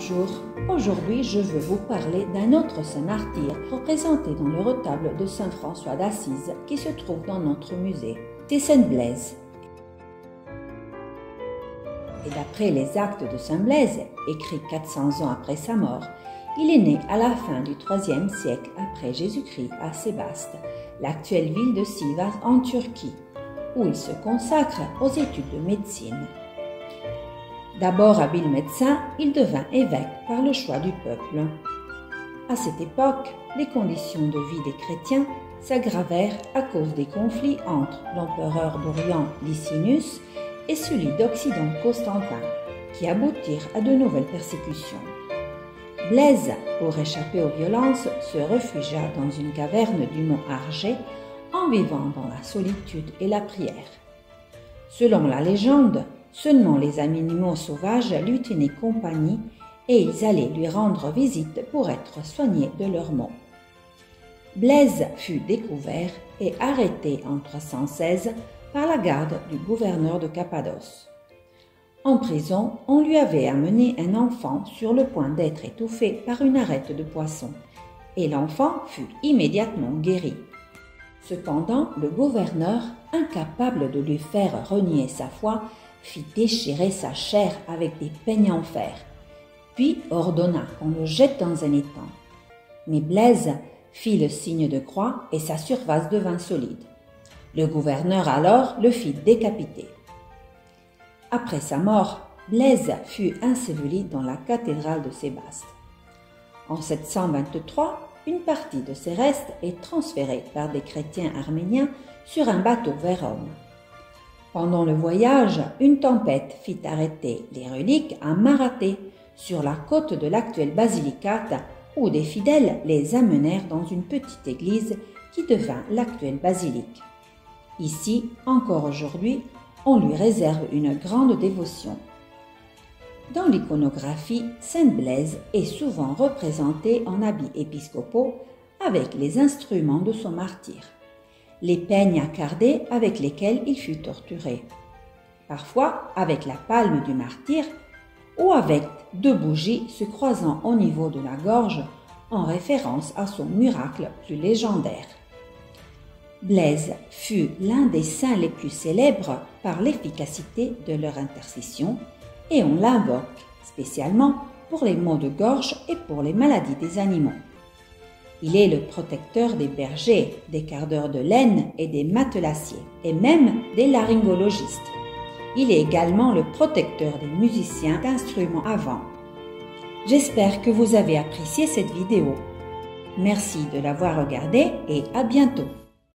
Bonjour, aujourd'hui je veux vous parler d'un autre saint martyr représenté dans le retable de saint François d'Assise qui se trouve dans notre musée. C'est saint Blaise. Et d'après les actes de saint Blaise, écrits 400 ans après sa mort, il est né à la fin du IIIe siècle après Jésus-Christ à Sébaste, l'actuelle ville de Sivas en Turquie, où il se consacre aux études de médecine. D'abord habile médecin, il devint évêque par le choix du peuple. À cette époque, les conditions de vie des chrétiens s'aggravèrent à cause des conflits entre l'empereur d'Orient Licinius et celui d'Occident Constantin, qui aboutirent à de nouvelles persécutions. Blaise, pour échapper aux violences, se réfugia dans une caverne du mont Argé en vivant dans la solitude et la prière. Selon la légende, seulement les animaux sauvages lui tenaient compagnie et ils allaient lui rendre visite pour être soignés de leurs maux. Blaise fut découvert et arrêté en 316 par la garde du gouverneur de Cappadoce. En prison, on lui avait amené un enfant sur le point d'être étouffé par une arête de poisson, et l'enfant fut immédiatement guéri. Cependant, le gouverneur, incapable de lui faire renier sa foi, fit déchirer sa chair avec des peignes en fer, puis ordonna qu'on le jette dans un étang. Mais Blaise fit le signe de croix et sa surface devint solide. Le gouverneur alors le fit décapiter. Après sa mort, Blaise fut enseveli dans la cathédrale de Sébaste. En 723, une partie de ses restes est transférée par des chrétiens arméniens sur un bateau vers Rome. Pendant le voyage, une tempête fit arrêter les reliques à Marathée, sur la côte de l'actuelle Basilicate, où des fidèles les amenèrent dans une petite église qui devint l'actuelle basilique. Ici, encore aujourd'hui, on lui réserve une grande dévotion. Dans l'iconographie, saint Blaise est souvent représenté en habits épiscopaux avec les instruments de son martyre, les peignes accardés avec lesquels il fut torturé, parfois avec la palme du martyr ou avec deux bougies se croisant au niveau de la gorge en référence à son miracle plus légendaire. Blaise fut l'un des saints les plus célèbres par l'efficacité de leur intercession et on l'invoque spécialement pour les maux de gorge et pour les maladies des animaux. Il est le protecteur des bergers, des cardeurs de laine et des matelassiers, et même des laryngologistes. Il est également le protecteur des musiciens d'instruments à vent. J'espère que vous avez apprécié cette vidéo. Merci de l'avoir regardée et à bientôt.